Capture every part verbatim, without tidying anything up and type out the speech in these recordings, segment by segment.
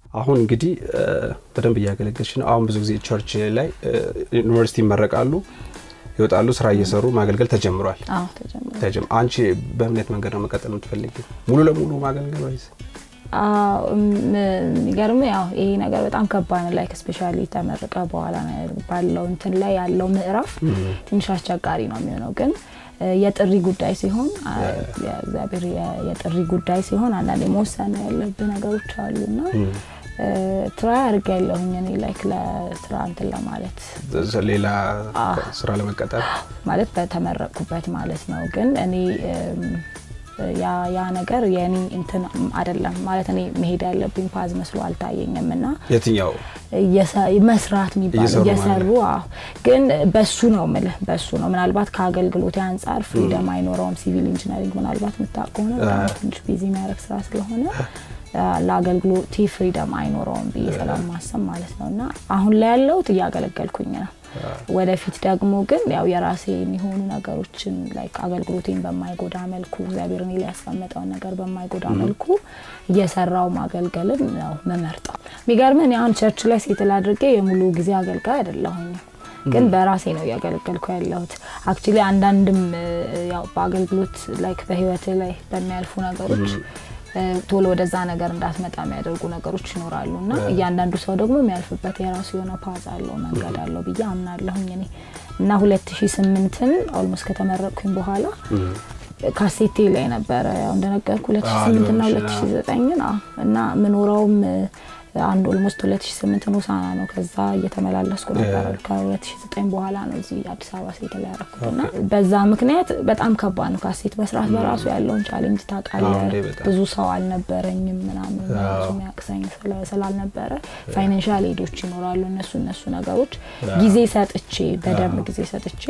አሁን እንግዲህ በደንብ ያገለገልሽ ነው አሁን ብዙ ጊዜ ቸርች ላይ ዩኒቨርሲቲ መረቃሉ ይወጣሉ ስራ እየሰሩ ማገልገል ተጀምሯል አዎ ተጀምሯል ተጀም አንቺ በእምነት መንገድ ነው መቀጠል የምትፈልጊው ሙሉ ለሙሉ ማገልገል ወይስ አዎ የሚገርም ያው ይሄ ነገር በጣም ከባድ ነው ላይክ ስፔሻሊ ተመረቀ በኋላ ባለው እንትን ላይ ያለው ምዕራፍ ትንሽ አስቸጋሪ ነው የሚሆነው ግን የጥሪ ጉዳይ ሲሆን የእግዚአብሔር የጥሪ ጉዳይ ሲሆን አንዳንዴ መወሰን ያለብን ነገሮች አሉና ትራይ አርጋለሁኝ እኔ ላይክ ለስራ እንትን ለማለት ሌላ ስራ ለመቀጠል ማለት በተመረቅኩበት ማለት ነው ግን እኔ ያ ያ ነገር የኔ እንትን አይደለም ማለት እኔ መሄድ ያለብኝ ፓዝ መስሎ አልታየኝምና የትኛው መስራት የሚባለው የሰሩ ግን በሱ ነው ማለት በሱ ነው ምናልባት ከአገልግሎት አንፃር ፍሪደም አይኖረውም ሲቪል ኢንጂነሪንግ ምናልባት መጣቆነ ትንሽ ቢዚ ማረክ ስራ ስለሆነ ለአገልግሎት ፍሪደም አይኖረውም በሰላም ማሰብ ማለት ነውና አሁን ላይ ያለው ያገለገልኩኝ ነው ወደፊት ደግሞ ግን ያው የራሴ የሚሆኑ ነገሮችን ላይክ አገልግሎቴን በማይጎዳ መልኩ እግዚአብሔርን ሊያስቀምጠው ነገር በማይጎዳ መልኩ እየሰራው ማገልገልን ነው መመርጠው የሚገርመኝ አሁን ቸርች ላይ ሴትል አድርጌ የሙሉ ጊዜ አገልጋይ አይደለሁኝ ግን በራሴ ነው ያገለገልኩ ያለሁት አክቹሊ አንዳንድም ያው በአገልግሎት ላይክ በህይወቴ ላይ በሚያልፉ ነገሮች ቶሎ ወደዛ ነገር እንዳትመጣ የሚያደርጉ ነገሮች ይኖራሉና እያንዳንዱ ሰው ደግሞ የሚያልፍበት የራሱ የሆነ ፓዝ አለው መንገድ አለው ብዬ አምናለሁኝ እኔ እና ሁለት ሺህ ስምንት ኦልሞስት ከተመረቅኩኝ በኋላ ካሴቴ ላይ ነበር ያው እንደነገርኩ ሁለት ሺህ ስምንት እና ሁለት ሺህ ዘጠኝ ነው እና ምኖራውም አንድ ኦልሞስት ሁለት ሺህ ስምንት ነው ሳና ነው ከዛ እየተመላለስኩ ነበር ከሁለት ሺህ ዘጠኝ በኋላ ነው እዚህ አዲስ አበባ ሴትል ያረኩትና በዛ ምክንያት በጣም ከባድ ነው ካሴት መስራት በራሱ ያለውን ቻሌንጅ ታቃለህ ብዙ ሰው አልነበረኝም ምናምን ብዙ የሚያቅሰኝ ስላልነበረ ፋይናንሻል ኤዶች ይኖራሉ እነሱ እነሱ ነገሮች ጊዜ ሰጥቼ በደንብ ጊዜ ሰጥቼ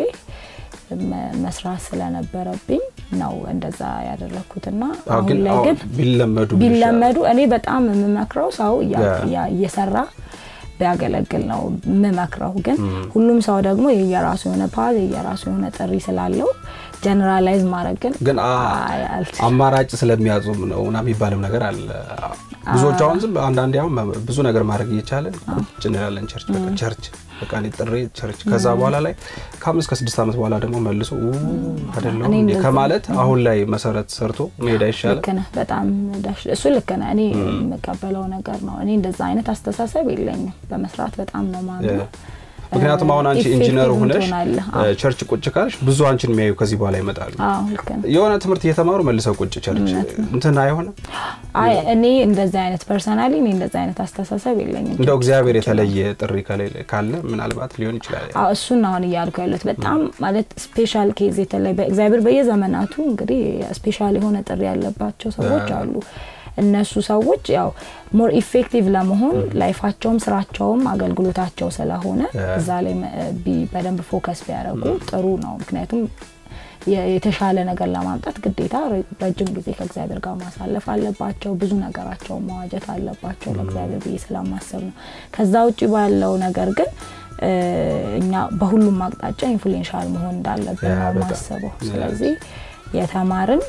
መስራት ስለነበረብኝ ነው እንደዛ ያደረኩትና አሁን ላይ ግን ቢለመዱ ቢለመዱ እኔ በጣም መመክረው ሰው እየሰራ ቢያገለግል ነው መመክረው ግን ሁሉም ሰው ደግሞ የየራሱ የሆነ ፓዝ የየራሱ የሆነ ጥሪ ስላለው ጀነራላይዝ ማድረግ ግን አማራጭ ስለሚያዙም ነው እና የሚባልም ነገር አለ ብዙዎች አሁን ዝም አንዳንዴ አሁን ብዙ ነገር ማድረግ እየቻለ ቁጭ እንላለን ቸርች በቃ ቸርች በቃ ነው ጥሪ ቸርች ከዛ በኋላ ላይ ከአምስት ከስድስት አመት በኋላ ደግሞ መልሶ አይደለም ከማለት አሁን ላይ መሰረት ሰርቶ መሄድ አይሻልም ለከነ በጣም ዳሽ እሱ ለከነ እኔ መቀበለው ነገር ነው እኔ እንደዛ አይነት አስተሳሰብ የለኝም በመስራት በጣም ነው ማለት ምክንያቱም አሁን አንቺ ኢንጂነር ሆነሽ ቸርች ቁጭ ካልሽ ብዙ አንቺን የሚያዩ ከዚህ በኋላ ይመጣሉ አዎ ለከነ የሆነ ትምህርት እየተማሩ መልሰው ቁጭ ቸርች እንትን አይሆንም አይ እኔ እንደዛ አይነት ፐርሰናሊ እኔ እንደዛ አይነት አስተሳሰብ የለኝም እንደው እግዚአብሔር የተለየ ጥሪ ካለ ምናልባት ሊሆን ይችላል አዎ እሱን አሁን ያልኩ ያለው በጣም ማለት ስፔሻል ኬዝ የተለየ በእግዚአብሔር በየዘመናቱ እንግዲህ ስፔሻል የሆነ ጥሪ ያለባቸው ሰዎች አሉ እነሱ ሰዎች ያው ሞር ኢፌክቲቭ ለመሆን ላይፋቸውም ስራቸውም አገልግሎታቸው ስለሆነ እዛ ላይ በደንብ ፎከስ ቢያደርጉ ጥሩ ነው ምክንያቱም የተሻለ ነገር ለማምጣት ግዴታ ረጅም ጊዜ ከእግዚአብሔር ጋር ማሳለፍ አለባቸው ብዙ ነገራቸው ማዋጀት አለባቸው ለእግዚአብሔር በየሰላማሰብ ነው ከዛ ውጪ ባለው ነገር ግን እኛ በሁሉም አቅጣጫ ኢንፍሉዌንሻል መሆን እንዳለብን ነው ማሰበው ስለዚህ የተማርን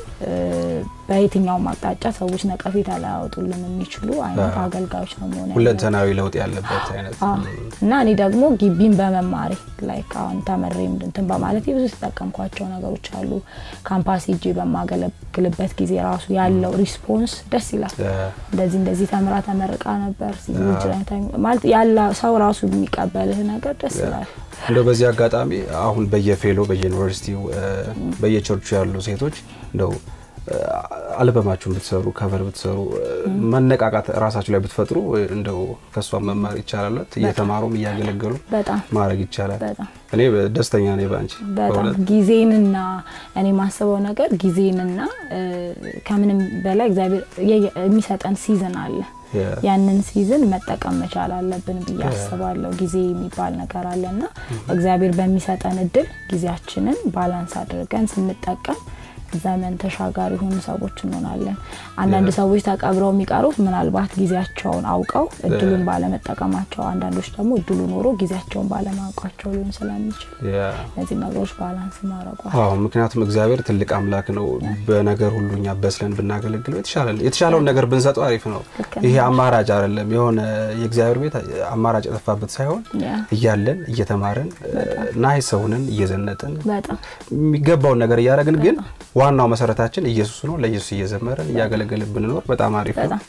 በየትኛው ማጣጫ ሰዎች ነቀፌታ ላያወጡልን የሚችሉ አይነት አገልጋዮች ነው ማለት ነው ሁለንተናዊ ለውጥ ያለበት አይነት እና እኔ ደግሞ ግቢን በመማሪ ላይክ አሁን ተመረም እንትን በማለት ብዙ ተጠቀምኳቸው ነገሮች አሉ ካምፓስ ሂጂ በማገለግልበት ጊዜ ራሱ ያለው ሪስፖንስ ደስ ይላል እንደዚህ እንደዚህ ተመራ ተመረቃ ነበር ሲጅራንታኝ ማለት ያለ ሰው ራሱ የሚቀበልህ ነገር ደስ ይላል እንደው በዚህ አጋጣሚ አሁን በየፌሎ በዩኒቨርሲቲው በየቸርቹ ያሉ ሴቶች እንደው አልበማችሁን ብትሰሩ ከቨር ብትሰሩ መነቃቃት ራሳችሁ ላይ ብትፈጥሩ እንደው ከሷ መማር ይቻላል እየተማሩም ያገለገሉ ማድረግ ይቻላል እኔ ደስተኛ ነኝ ባንቺ በጣም ጊዜንና እኔ ማሰበው ነገር ጊዜንና ከምንም በላይ እግዚአብሔር የሚሰጠን ሲዝን አለ ያንን ሲዝን መጠቀም መቻል አለብን በያስባለው ጊዜ የሚባል ነገር አለና እግዚአብሔር በሚሰጠን እድል ጊዜያችንን ባላንስ አድርገን ስንጠቀም ዘመን ተሻጋሪ ሆኑ ሰዎች እንሆናለን አንዳንድ ሰዎች ተቀብረው የሚቀሩት ምናልባት ጊዜያቸውን አውቀው እድሉን ባለመጠቀማቸው አንዳንዶች ደግሞ እድሉ ኖሮ ጊዜያቸውን ባለማውቃቸው ሊሆን ስለሚችል ለዚህ ነገሮች ባላንስ ማረቁ አዎ ምክንያቱም እግዚአብሔር ትልቅ አምላክ ነው በነገር ሁሉኛ በስለን ብናገለግል የተሻለ የተሻለው ነገር ብንሰጠው አሪፍ ነው ይሄ አማራጭ አይደለም የሆነ የእግዚአብሔር ቤት አማራጭ ተፋበት ሳይሆን ይያለን እየተማረን ናይሰውንን እየዘነጠን የሚገባው ነገር ያረጋግን ግን ዋናው መሰረታችን ኢየሱስ ነው ለኢየሱስ እየዘመረን ያገለገልን ብንኖር በጣም አሪፍ ነው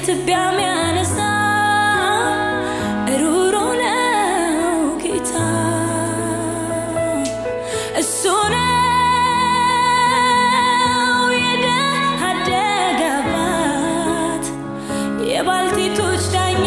ከትቢያ የሚያነሳ ሩሩ ነው ጌታ እሱ ነው የደሃ አባት የባልቴቶች ዳኛ